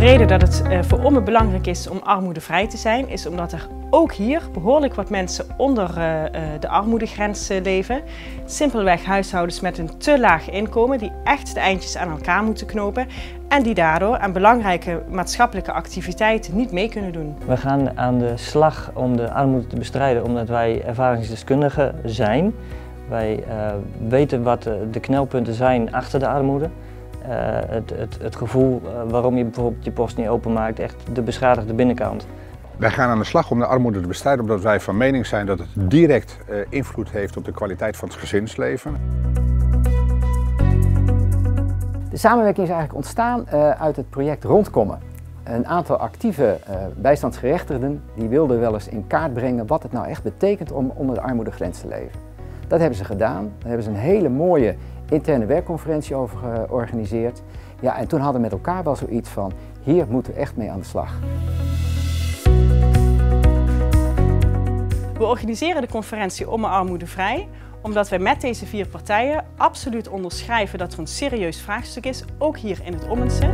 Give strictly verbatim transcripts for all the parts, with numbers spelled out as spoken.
reden dat het uh, voor Ommen belangrijk is om armoedevrij te zijn, is omdat er ook hier behoorlijk wat mensen onder uh, uh, de armoedegrens uh, leven. Simpelweg huishoudens met een te laag inkomen die echt de eindjes aan elkaar moeten knopen en die daardoor aan belangrijke maatschappelijke activiteiten niet mee kunnen doen. We gaan aan de slag om de armoede te bestrijden omdat wij ervaringsdeskundigen zijn. Wij uh, weten wat de knelpunten zijn achter de armoede. Uh, het, het, het gevoel uh, waarom je bijvoorbeeld je post niet openmaakt, echt de beschadigde binnenkant. Wij gaan aan de slag om de armoede te bestrijden omdat wij van mening zijn dat het direct uh, invloed heeft op de kwaliteit van het gezinsleven. De samenwerking is eigenlijk ontstaan uh, uit het project Rondkomen. Een aantal actieve uh, bijstandsgerechtigden die wilden wel eens in kaart brengen wat het nou echt betekent om onder de armoedegrens te leven. Dat hebben ze gedaan. Daar hebben ze een hele mooie interne werkconferentie over georganiseerd. Ja, en toen hadden we met elkaar wel zoiets van, hier moeten we echt mee aan de slag. We organiseren de conferentie Ommen armoedevrij omdat wij met deze vier partijen absoluut onderschrijven dat er een serieus vraagstuk is, ook hier in het Ommense.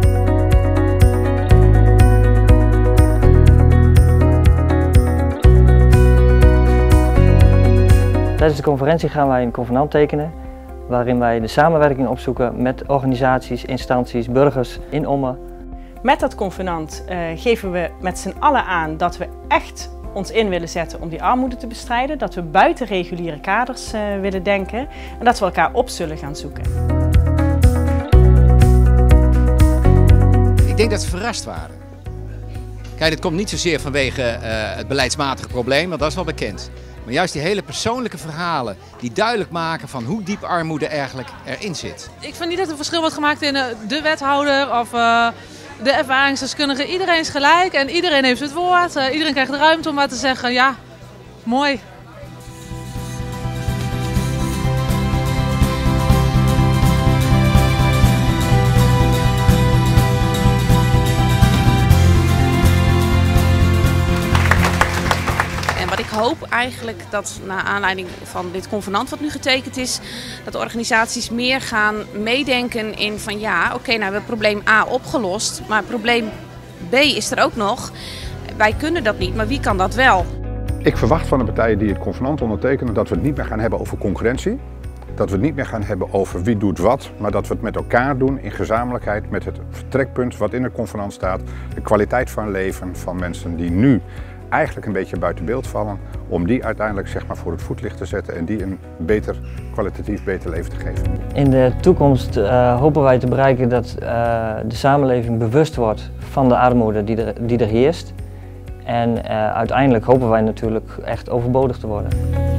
Tijdens de conferentie gaan wij een convenant tekenen waarin wij de samenwerking opzoeken met organisaties, instanties, burgers in Ommen. Met dat convenant uh, geven we met z'n allen aan dat we echt ons in willen zetten om die armoede te bestrijden, dat we buiten reguliere kaders uh, willen denken en dat we elkaar op zullen gaan zoeken. Ik denk dat ze verrast waren. Kijk, dit komt niet zozeer vanwege uh, het beleidsmatige probleem, want dat is wel bekend. Maar juist die hele persoonlijke verhalen die duidelijk maken van hoe diep armoede eigenlijk erin zit. Ik vind niet dat er verschil wordt gemaakt in de wethouder of uh, de ervaringsdeskundige. Iedereen is gelijk en iedereen heeft het woord. Uh, iedereen krijgt de ruimte om maar te zeggen, ja, mooi. Wat ik hoop eigenlijk dat naar aanleiding van dit convenant wat nu getekend is, dat de organisaties meer gaan meedenken in van ja, oké, okay, nou we hebben probleem A opgelost, maar probleem B is er ook nog. Wij kunnen dat niet, maar wie kan dat wel? Ik verwacht van de partijen die het convenant ondertekenen dat we het niet meer gaan hebben over concurrentie. Dat we het niet meer gaan hebben over wie doet wat, maar dat we het met elkaar doen in gezamenlijkheid met het vertrekpunt wat in het convenant staat. De kwaliteit van leven van mensen die nu eigenlijk een beetje buiten beeld vallen, om die uiteindelijk zeg maar voor het voetlicht te zetten en die een beter, kwalitatief beter leven te geven. In de toekomst uh, hopen wij te bereiken dat uh, de samenleving bewust wordt van de armoede die er, die er heerst. En uh, uiteindelijk hopen wij natuurlijk echt overbodig te worden.